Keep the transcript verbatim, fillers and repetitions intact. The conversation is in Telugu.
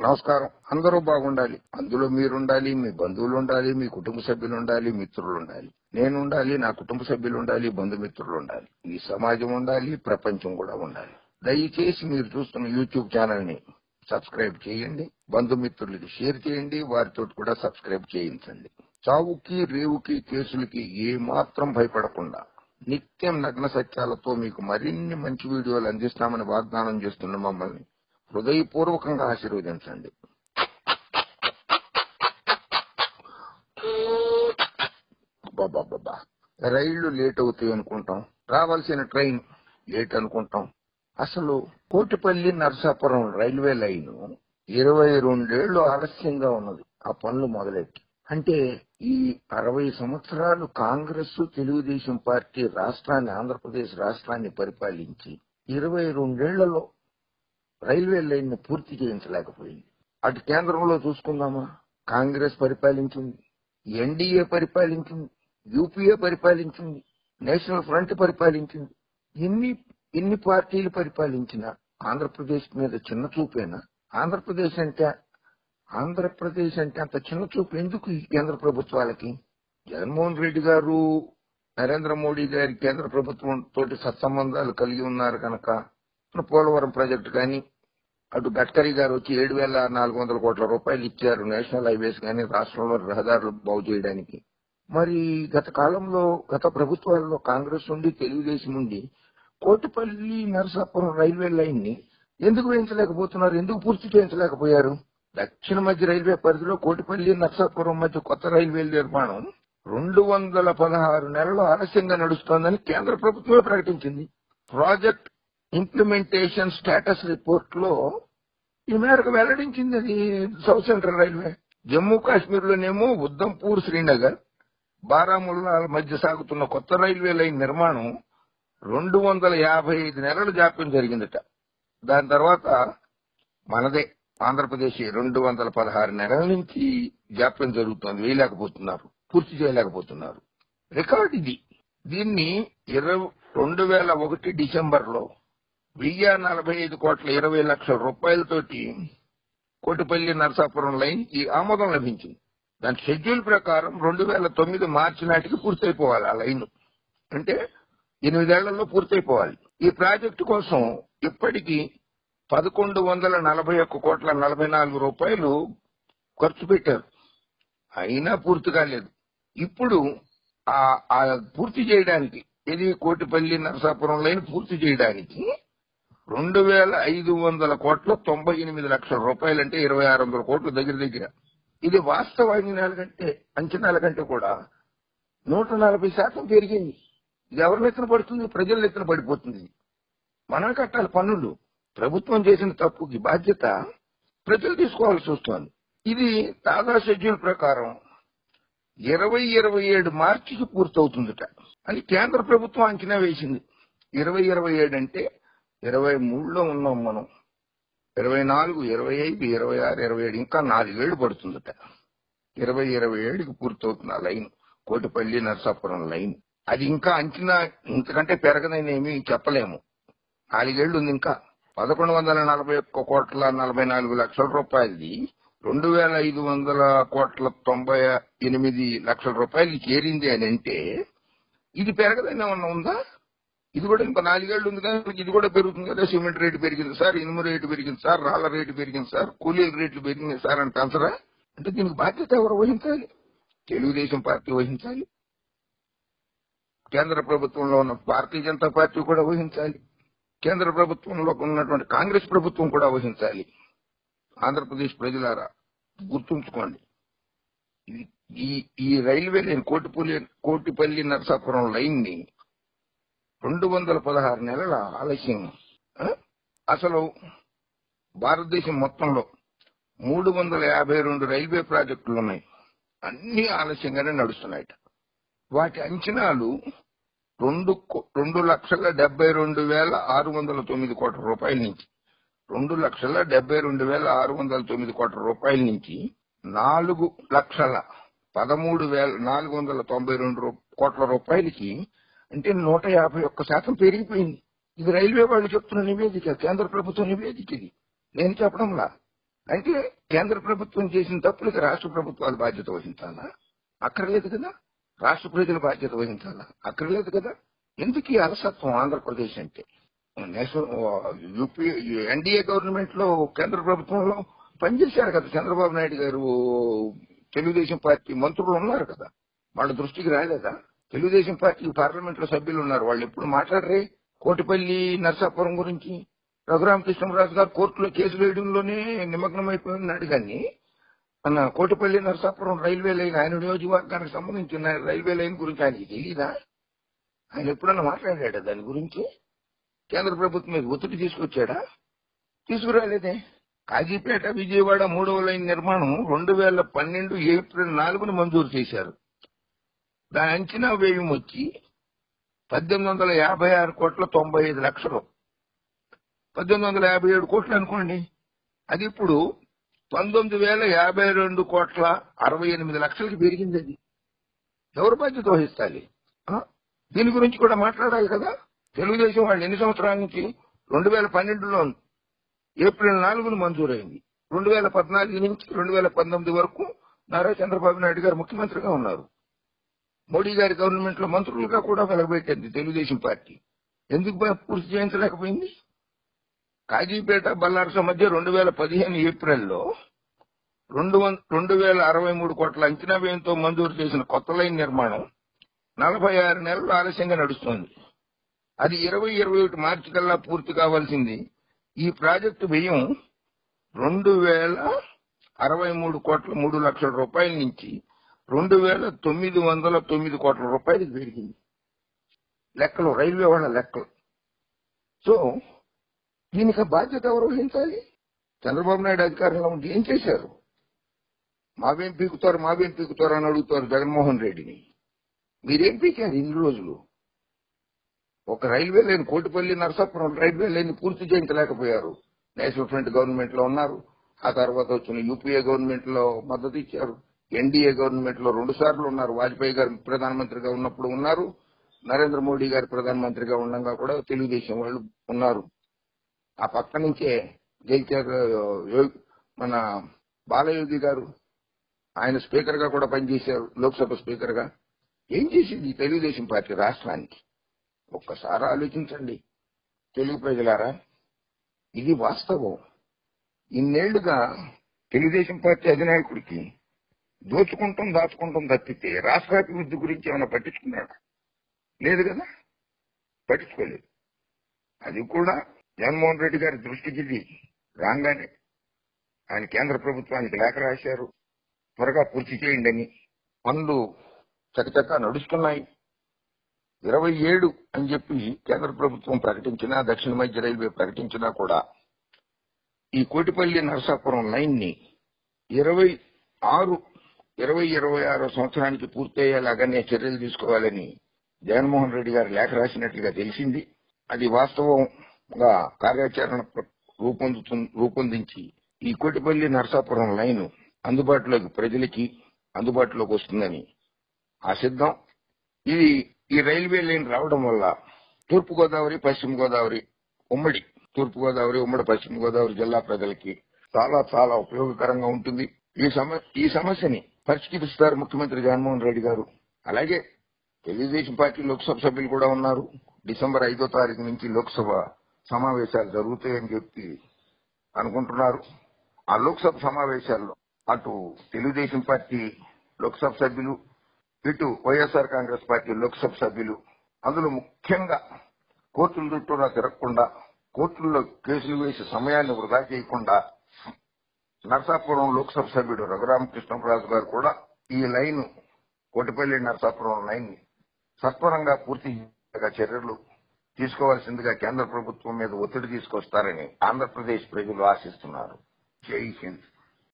నమస్కారం. అందరూ బాగుండాలి. అందులో మీరుండాలి, మీ బంధువులు ఉండాలి, మీ కుటుంబ సభ్యులు ఉండాలి, మిత్రులు ఉండాలి. నేను ఉండాలి, నా కుటుంబ సభ్యులు ఉండాలి, బంధుమిత్రులు ఉండాలి. ఈ సమాజం ఉండాలి, ప్రపంచం కూడా ఉండాలి. దయచేసి మీరు చూస్తున్న యూట్యూబ్ ఛానల్ ని సబ్స్క్రైబ్ చేయండి, బంధుమిత్రులకి షేర్ చేయండి, వారితో కూడా సబ్స్క్రైబ్ చేయించండి. చావుకి రేవుకి కేసులకి ఏ మాత్రం భయపడకుండా నిత్యం నగ్న సత్యాలతో మీకు మరిన్ని మంచి వీడియోలు అందిస్తామని వాగ్దానం చేస్తున్న మమ్మల్ని హృదయపూర్వకంగా ఆశీర్వదించండి. బాబా రైళ్లు లేట్ అవుతాయి అనుకుంటాం, రావాల్సిన ట్రైన్ లేట్ అనుకుంటాం. అసలు కోటిపల్లి నరసాపురం రైల్వే లైన్ ఇరవై రెండేళ్లు ఆలస్యంగా ఉన్నది ఆ పనులు మొదలెట్టి. అంటే ఈ అరవై సంవత్సరాలు కాంగ్రెస్ తెలుగుదేశం పార్టీ రాష్ట్రాన్ని, ఆంధ్రప్రదేశ్ రాష్ట్రాన్ని పరిపాలించి ఇరవై రెండేళ్లలో రైల్వే లైన్ ను పూర్తి చేయించలేకపోయింది. అటు కేంద్రంలో చూసుకుందామా, కాంగ్రెస్ పరిపాలించింది, ఎన్డీఏ పరిపాలించింది, యూపీఏ పరిపాలించింది, నేషనల్ ఫ్రంట్ పరిపాలించింది. ఎన్ని ఎన్ని పార్టీలు పరిపాలించినా ఆంధ్రప్రదేశ్ మీద చిన్న చూపేనా? ఆంధ్రప్రదేశ్ అంటే ఆంధ్రప్రదేశ్ అంటే అంత చిన్న చూపు ఎందుకు ఈ కేంద్ర ప్రభుత్వాలకి? జగన్మోహన్ రెడ్డి గారు, నరేంద్ర మోడీ గారి కేంద్ర ప్రభుత్వం తోటి సత్సంబంధాలు కలిగి ఉన్నారు కనుక పోలవరం ప్రాజెక్టు కానీ, అటు గడ్కరీ గారు వచ్చి ఏడు వేల నాలుగు వందల కోట్ల రూపాయలు ఇచ్చారు నేషనల్ హైవేస్ కానీ రాష్ట్రంలో రహదారులు బాగు చేయడానికి. మరి గత కాలంలో గత ప్రభుత్వాల్లో కాంగ్రెస్ నుండి తెలుగుదేశం నుండి కోటిపల్లి నరసాపురం రైల్వే లైన్ ని ఎందుకు వేయించలేకపోతున్నారు? ఎందుకు పూర్తి చేయించలేకపోయారు? దక్షిణ మధ్య రైల్వే పరిధిలో కోటిపల్లి నరసాపురం మధ్య కొత్త రైల్వే నిర్మాణం రెండు వందల పదహారు నెలలు ఆలస్యంగా నడుస్తోందని కేంద్ర ప్రభుత్వమే ప్రకటించింది. ప్రాజెక్ట్ ఇంప్లిమెంటేషన్ స్టేటస్ రిపోర్ట్ లో ఈ మేరకు వెల్లడించింది. అది south central railway. Jammu Kashmir లోనేమో ఉద్దంపూర్ శ్రీనగర్, బారాముల్లా మధ్య సాగుతున్న కొత్త రైల్వే లైన్ నిర్మాణం రెండు వందల యాభై ఐదు నెలలు జాప్యం జరిగిందట. దాని తర్వాత మనదే ఆంధ్రప్రదేశ్ రెండు వందల పదహారు నెలల నుంచి జాప్యం జరుగుతోంది, వేయలేకపోతున్నారు, పూర్తి చేయలేకపోతున్నారు. రికార్డు ఇది. దీన్ని ఇరవై రెండు వేల ఒకటి డిసెంబర్ లో వెయ్యి నలభై ఐదు కోట్ల ఇరవై లక్షల రూపాయలతోటి కోటిపల్లి నరసాపురం లైన్ కి ఆమోదం లభించింది. దాని షెడ్యూల్ ప్రకారం రెండు వేల తొమ్మిది మార్చి నాటికి పూర్తయిపోవాలి ఆ లైన్. అంటే ఎనిమిదేళ్లలో పూర్తయిపోవాలి. ఈ ప్రాజెక్టు కోసం ఇప్పటికీ పదకొండు వందల నలభై ఒక్క కోట్ల నలభై నాలుగు రూపాయలు ఖర్చు పెట్టారు, అయినా పూర్తి కాలేదు. ఇప్పుడు ఆ పూర్తి చేయడానికి, ఇది కోటిపల్లి నరసాపురం లైన్ పూర్తి చేయడానికి రెండు వేల ఐదు వందల కోట్ల తొంభై ఎనిమిది లక్షల రూపాయలు, అంటే ఇరవై ఆరు వందల కోట్ల దగ్గర దగ్గర. ఇది వాస్తవ అంచనాల కంటే అంచనాల కంటే కూడా నూట నలభై శాతం పెరిగింది. ఇది ఎవరి ఎత్తున పడుతుంది? ప్రజల ఎత్తున పడిపోతుంది. మనం కట్టాలి పన్నులు. ప్రభుత్వం చేసిన తప్పుకి బాధ్యత ప్రజలు తీసుకోవాల్సి వస్తుంది. ఇది తాజా షెడ్యూల్ ప్రకారం ఇరవై ఇరవై ఏడు మార్చికి పూర్తవుతుందట అని కేంద్ర ప్రభుత్వం అంచనా వేసింది. ఇరవై ఇరవై ఏడు అంటే ఇరవై మూడులో ఉన్నాం మనం. ఇరవై నాలుగు, ఇరవై ఐదు, ఇరవై ఆరు, ఇరవై ఏడు, ఇంకా నాలుగేళ్లు పడుతుందట. ఇరవై ఇరవై ఏడుకి పూర్తవుతుంది ఆ లైన్, కోటిపల్లి నరసాపురం లైన్. అది ఇంకా అంచనా ఇంతకంటే పెరగదని ఏమీ చెప్పలేము. నాలుగేళ్లు ఉంది ఇంకా. పదకొండు వందల నలభై ఒక్క కోట్ల నలభై నాలుగు లక్షల రూపాయలది రెండు వేల ఐదు వందల కోట్ల తొంభై ఎనిమిది లక్షల రూపాయలు చేరింది అని అంటే ఇది పెరగదని ఏమన్నా ఉందా? ఇది కూడా ఇంకా నాలుగేళ్లు ఉంది కదా, ఇది కూడా పెరుగుతుంది కదా. సిమెంట్ రేటు పెరిగింది సార్, ఇనుము రేటు పెరిగింది సార్, రాళ్ల రేటు పెరిగింది సార్, కూలీల రేట్లు పెరిగింది సార్ అని పెంచరా? అంటే దీనికి బాధ్యత ఎవరు వహించాలి? తెలుగుదేశం పార్టీ వహించాలి, కేంద్ర ప్రభుత్వంలో ఉన్న భారతీయ జనతా పార్టీ కూడా వహించాలి, కేంద్ర ప్రభుత్వంలో ఉన్నటువంటి కాంగ్రెస్ ప్రభుత్వం కూడా వహించాలి. ఆంధ్రప్రదేశ్ ప్రజలారా గుర్తుంచుకోండి, ఈ ఈ railway line Kotipalli Kotipalli Narasapuram line ని రెండు వందల పదహారు నెలల ఆలస్యం. అసలు భారతదేశం మొత్తంలో మూడు వందల యాభై రెండు రైల్వే ప్రాజెక్టులు ఉన్నాయి, అన్ని ఆలస్యంగానే నడుస్తున్నాయట. వాటి అంచనాలు రెండు రెండు లక్షల డెబ్బై రెండు వేల ఆరు వందల తొమ్మిది కోట్ల రూపాయల నుంచి రెండు లక్షల డెబ్బై రెండు వేల ఆరు వందల తొమ్మిది కోట్ల రూపాయల నుంచి నాలుగు లక్షల పదమూడు వేల నాలుగు వందల తొంభై రెండు కోట్ల రూపాయలకి, అంటే నూట యాభై ఒక్క శాతం పెరిగిపోయింది. ఇది రైల్వే వాళ్ళు చెప్తున్న నివేదిక, కేంద్ర ప్రభుత్వం నివేదిక. ఇది నేను చెప్పడంలా. అంటే కేంద్ర ప్రభుత్వం చేసిన తప్పులకి రాష్ట్ర ప్రభుత్వాలు బాధ్యత వహించాలా? అక్కర్లేదు కదా. రాష్ట్ర ప్రజలు బాధ్యత వహించాలా? అక్కర్లేదు కదా. ఎందుకు ఈ అలసత్వం ఆంధ్రప్రదేశ్ అంటే? నేషనల్ యూపీ ఎన్డీఏ గవర్నమెంట్ లో కేంద్ర ప్రభుత్వంలో పనిచేశారు కదా చంద్రబాబు నాయుడు గారు. తెలుగుదేశం పార్టీ మంత్రులు ఉన్నారు కదా, వాళ్ళ దృష్టికి రాలేదా? తెలుగుదేశం పార్టీ పార్లమెంట్ లో సభ్యులు ఉన్నారు, వాళ్ళు ఎప్పుడు మాట్లాడరే కోటిపల్లి నరసాపురం గురించి? రఘురామకృష్ణరాజు గారు కోర్టులో కేసు వేయడంలోనే నిమగ్నమైపోయినాడు. కానీ మన కోటిపల్లి నరసాపురం రైల్వే లైన్, ఆయన నియోజకవర్గానికి సంబంధించిన రైల్వే లైన్ గురించి ఆయనకి తెలీదా? ఆయన ఎప్పుడన్నా మాట్లాడాడా దాని గురించి? కేంద్ర ప్రభుత్వం మీద ఒత్తిడి తీసుకొచ్చాడా? తీసుకురాలేదే. కాజీపేట విజయవాడ మూడవ లైన్ నిర్మాణం రెండు వేల పన్నెండు ఏప్రిల్ నాలుగును మంజూరు చేశారు. దాని అంచనా వ్యయం వచ్చి పద్దెనిమిది వందల యాభై ఆరు కోట్ల తొంభై ఐదు లక్షలు పద్దెనిమిది వందల యాభై ఏడు కోట్లు అనుకోండి. అది ఇప్పుడు పంతొమ్మిది వేల యాభై రెండు కోట్ల అరవై ఎనిమిది లక్షలకి పెరిగింది. అది ఎవరు బాధ్యత వహిస్తాలి? దీని గురించి కూడా మాట్లాడాలి కదా. తెలుగుదేశం వాళ్ళు ఎన్ని సంవత్సరాల నుంచి? రెండు వేల పన్నెండులో ఏప్రిల్ నాలుగును మంజూరైంది. రెండు వేల పద్నాలుగు నుంచి రెండు వేల పంతొమ్మిది వరకు నారా చంద్రబాబు నాయుడు గారు ముఖ్యమంత్రిగా ఉన్నారు. మోడీ గారి గవర్నమెంట్ లో మంత్రులుగా కూడా వెలగబెట్టింది తెలుగుదేశం పార్టీ. ఎందుకు పూర్తి చేయించలేకపోయింది? కాజీపేట బల్లార్స మధ్య రెండు వేల పదిహేను ఏప్రిల్లో రెండు రెండు వేల అరవై మూడు కోట్ల అంచనా వ్యయంతో మంజూరు చేసిన కొత్త లైన్ నిర్మాణం నలభై ఆరు నెలలు ఆలస్యంగా నడుస్తోంది. అది ఇరవై ఇరవై ఒకటి మార్చి కల్లా పూర్తి కావాల్సింది. ఈ ప్రాజెక్టు వ్యయం రెండు వేల అరవై మూడు కోట్ల మూడు లక్షల రూపాయల నుంచి రెండు వేల తొమ్మిది వందల తొమ్మిది కోట్ల రూపాయలకు పెరిగింది. లెక్కలు, రైల్వే వాళ్ళ లెక్కలు. సో దీనికి బాధ్యత ఎవరు వహించాలి? చంద్రబాబు నాయుడు అధికారంలో ఉండి ఏం చేశారు? మావేం పీకుతారు మావేం పీకుతారు అని అడుగుతారు జగన్మోహన్ రెడ్డిని. మీరేం పీకారు ఇన్ని రోజులు? ఒక railway line, Kotipalli Narasapuram railway line పూర్తి చేయించలేకపోయారు. నేషనల్ ఫ్రంట్ గవర్నమెంట్ లో ఉన్నారు. ఆ తర్వాత వచ్చిన యూపీఏ గవర్నమెంట్ లో మద్దతు ఇచ్చారు. ఎన్డీఏ గవర్నమెంట్ లో రెండు సార్లు ఉన్నారు. వాజ్పేయి గారు ప్రధానమంత్రిగా ఉన్నప్పుడు ఉన్నారు. నరేంద్ర మోడీ గారు ప్రధానమంత్రిగా ఉండగా కూడా తెలుగుదేశం వాళ్ళు ఉన్నారు. ఆ పక్క నుంచే జైత్యాగ మన బాలయోగి గారు, ఆయన స్పీకర్ గా కూడా పనిచేశారు, లోక్సభ స్పీకర్ గా. ఏం చేసింది తెలుగుదేశం పార్టీ రాష్ట్రానికి? ఒక్కసారి ఆలోచించండి తెలుగు ప్రజలారా. ఇది వాస్తవం. ఇన్నేళ్లుగా తెలుగుదేశం పార్టీ అధినాయకుడికి దోచుకుంటాం దాచుకుంటాం తప్పితే రాష్ట్రాభివృద్ధి గురించి ఏమైనా పట్టించుకున్నాడు? లేదు కదా, పట్టించుకోలేదు. అది కూడా జగన్మోహన్ రెడ్డి గారి దృష్టికి రాగానే ఆయన కేంద్ర ప్రభుత్వానికి లేఖ రాశారు, త్వరగా పూర్తి చేయండి అని. పనులు చకచకా నడుస్తున్నాయి. ఇరవై ఏడు అని చెప్పి కేంద్ర ప్రభుత్వం ప్రకటించినా, దక్షిణ మధ్య రైల్వే ప్రకటించినా కూడా ఈ కోటిపల్లి నరసాపురం లైన్ ని ఇరవై ఆరు ఇరవై ఇరవై ఆరో సంవత్సరానికి పూర్తయ్యేలాగానే చర్యలు తీసుకోవాలని జగన్మోహన్ రెడ్డి గారు లేఖ రాసినట్లుగా తెలిసింది. అది వాస్తవంగా కార్యాచరణ రూపొందుతు రూపొందించి ఈ కోటిపల్లి నరసాపురం లైన్ అందుబాటులోకి ప్రజలకి అందుబాటులోకి వస్తుందని ఆశిద్దాం. ఇది ఈ రైల్వే లైన్ రావడం వల్ల తూర్పు గోదావరి, పశ్చిమ గోదావరి, ఉమ్మడి తూర్పు గోదావరి, ఉమ్మడి పశ్చిమ గోదావరి జిల్లా ప్రజలకి చాలా చాలా ఉపయోగకరంగా ఉంటుంది. ఈ సమ ఈ సమస్యని పరిష్కరిస్తారు ముఖ్యమంత్రి జగన్మోహన్ రెడ్డి గారు. అలాగే తెలుగుదేశం పార్టీ లోక్సభ సభ్యులు కూడా ఉన్నారు. డిసెంబర్ ఐదో తారీఖు నుంచి లోక్సభ సమావేశాలు జరుగుతాయని చెప్పి అనుకుంటున్నారు. ఆ లోక్సభ సమావేశాల్లో అటు తెలుగుదేశం పార్టీ లోక్సభ సభ్యులు, ఇటు వైఎస్ఆర్ కాంగ్రెస్ పార్టీ లోక్సభ సభ్యులు, అందులో ముఖ్యంగా కోర్టుల చుట్టూరా తిరగకుండా, కోర్టుల్లో కేసులు వేసి సమయాన్ని వృధా చేయకుండా నరసాపురం లోక్సభ సభ్యుడు రఘురామకృష్ణరాజు గారు కూడా ఈ లైన్, కోటిపల్లి నరసాపురం లైన్ సత్వరంగా పూర్తి చర్యలు తీసుకోవాల్సిందిగా కేంద్ర ప్రభుత్వం మీద ఒత్తిడి తీసుకొస్తారని ఆంధ్రప్రదేశ్ ప్రజలు ఆశిస్తున్నారు. జై హింద్.